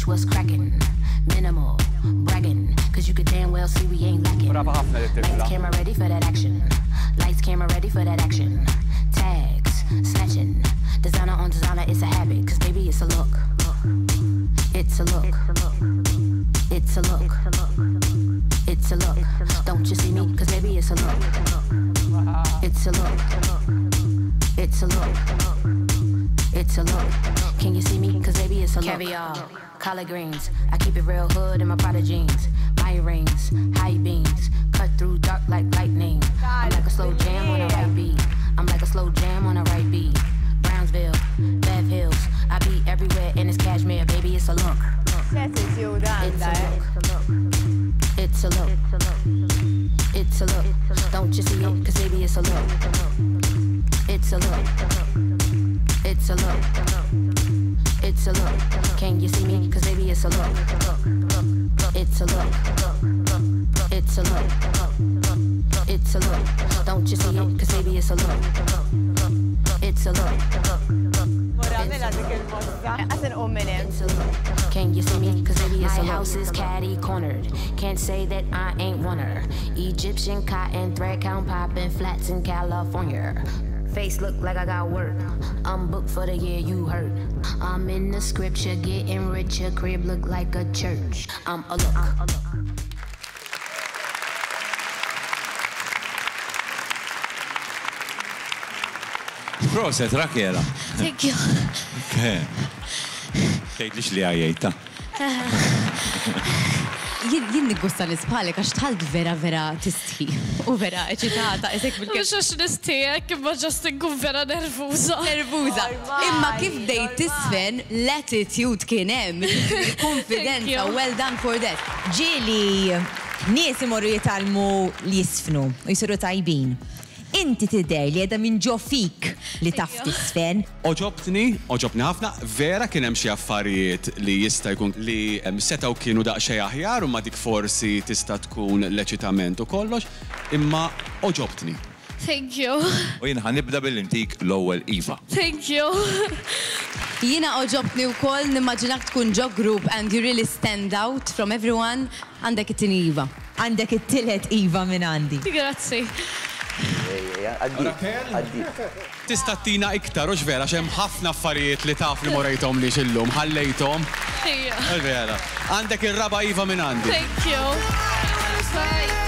what's cracking. Minimal, bragging, cause you could damn well see we ain't lacking. Lights, camera ready for that action. Lights, camera ready for that action. Tags, snatching. Designer on designer, it's a habit, cause baby it's a look. It's a look. It's a look. It's a look. Don't you see me? Cause baby it's a look. It's a look. It's a look. It's a look. Can you see me? Cause baby it's a look. Caviar, collard greens. I keep it real hood in my Prada jeans. My rings, high beams. Cut through dark like lightning. I'm like a slow jam on a right beat. I'm like a slow jam on a right beat. Brownsville, Bev Hills. I be everywhere and it's cashmere. Baby it's a look. It's a look. It's a look. It's a look. Don't you see it? Cause baby it's a look. It's a look. It's a look. It's a look. Can you see me? Cause baby it's a look. It's a look. It's a look. It's a look. Don't you see it? Cause baby it's a look. It's a look. Can you see me? Cause baby it's a look. My house is catty cornered. Can't say that I ain't one her. Egyptian cotton thread count popping flats in California. Face look like I got work. I'm booked for the year, you heard. I'm in the scripture, getting richer. Crib look like a church. I'm a look. Proset, Rakela. Thank you. Tgħidlix li għajjejta. Jien nigusta nisbħalek għax tħalt vera tistħi u vera eċitata. Mux għax nistijek, imma ġast nkun vera nervuza. Imma kif dejt tisfen, l-attitude kien hemm, konfidenza, well done for that. Ġieli, nies imorru jitalmu li jisfnu u jisiru tajbin. Inti tidher li għedha minn ġo fik li taf tisfen. Oġobtni ħafna, vera kien hemm xi affarijiet li jista' jkun li setgħu kienu daqsxejn aħjar u ma dik forsi tista' tkun l-eċitament u kollox, imma oġobtni. Thank you. U jien ħanibda bil-intik l-ewwel Iva. Thank you. Jiena oġobtni wkoll nimmaġinak tkun ġo group and you really stand out from everyone. Għandek it-tieni Iva. Għandek it-tielet Iva minn għandi. Grazzi. Tista' tina iktar u x'vera x'hemm ħafna affarijiet li taf li morejthom li xillum, ħallejthom. Vera. Għandek ir-raba' Iva minn għandi. Thank you. Bye.